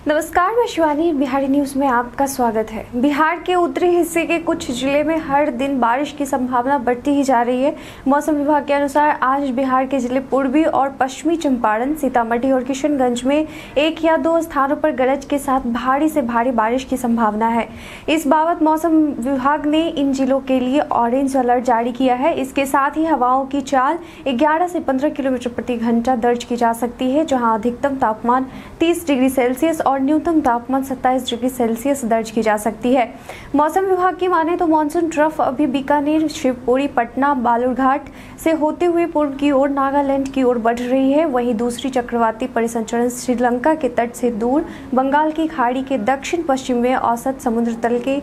नमस्कार, मैं शिवानी। बिहारी न्यूज में आपका स्वागत है। बिहार के उत्तरी हिस्से के कुछ जिले में हर दिन बारिश की संभावना बढ़ती ही जा रही है। मौसम विभाग के अनुसार आज बिहार के जिले पूर्वी और पश्चिमी चंपारण, सीतामढ़ी और किशनगंज में 1 या 2 स्थानों पर गरज के साथ भारी से भारी बारिश की संभावना है। इस बाबत मौसम विभाग ने इन जिलों के लिए ऑरेंज अलर्ट जारी किया है। इसके साथ ही हवाओं की चाल 11 से 15 किलोमीटर प्रति घंटा दर्ज की जा सकती है, जहाँ अधिकतम तापमान 30 डिग्री सेल्सियस और न्यूनतम तापमान 27 डिग्री सेल्सियस दर्ज की जा सकती है। मौसम विभाग की माने तो मानसून ट्रफ अभी बीकानेर, शिवपुरी, पटना, बालूरघाट से होते हुए पूर्व की ओर नागालैंड की ओर बढ़ रही है। वहीं दूसरी चक्रवाती परिसंचरण श्रीलंका के तट से दूर बंगाल की खाड़ी के दक्षिण पश्चिम में औसत समुद्र तल के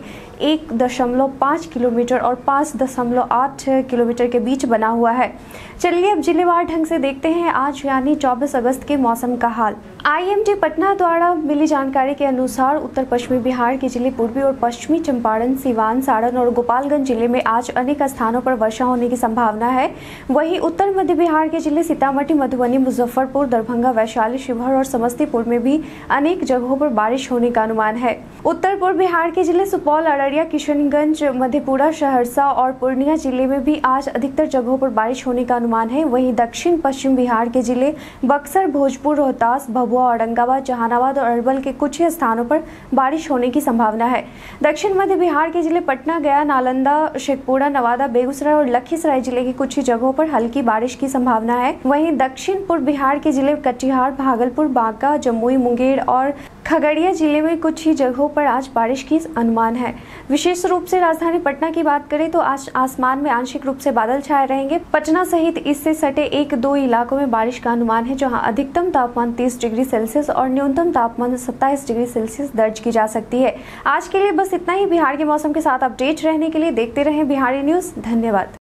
1.5 किलोमीटर और 5.8 किलोमीटर के बीच बना हुआ है। चलिए अब जिलेवार ढंग से देखते हैं आज यानी 24 अगस्त के मौसम का हाल। IMD पटना द्वारा मिली जानकारी के अनुसार उत्तर पश्चिमी बिहार के जिले पूर्वी और पश्चिमी चंपारण, सीवान, सारण और गोपालगंज जिले में आज अनेक स्थानों पर वर्षा होने की संभावना है। वहीं उत्तर मध्य बिहार के जिले सीतामढ़ी, मधुबनी, मुजफ्फरपुर, दरभंगा, वैशाली, शिवहर और समस्तीपुर में भी अनेक जगहों पर बारिश होने का अनुमान है। उत्तर पूर्व बिहार के जिले सुपौल, अररिया, किशनगंज, मधेपुरा, सहरसा और पूर्णिया जिले में भी आज अधिकतर जगहों पर बारिश होने का अनुमान है। वहीं दक्षिण पश्चिम बिहार के जिले बक्सर, भोजपुर, रोहतास, भभुआ, औरंगाबाद, जहानाबाद और अरवल के कुछ ही स्थानों पर बारिश होने की संभावना है। दक्षिण मध्य बिहार के जिले पटना, गया, नालंदा, शेखपुरा, नवादा, बेगूसराय और लखीसराय जिले की कुछ ही जगहों पर हल्की बारिश की संभावना है। वहीं दक्षिण पूर्व बिहार के जिले कटिहार, भागलपुर, बांका, जमुई, मुंगेर और खगड़िया जिले में कुछ ही जगहों पर आज बारिश की अनुमान है। विशेष रूप से राजधानी पटना की बात करें तो आज आसमान में आंशिक रूप से बादल छाए रहेंगे। पटना सहित इससे सटे 1-2 इलाकों में बारिश का अनुमान है, जहां अधिकतम तापमान 30 डिग्री सेल्सियस और न्यूनतम तापमान 27 डिग्री सेल्सियस दर्ज की जा सकती है। आज के लिए बस इतना ही। बिहार के मौसम के साथ अपडेट रहने के लिए देखते रहें बिहारी न्यूज। धन्यवाद।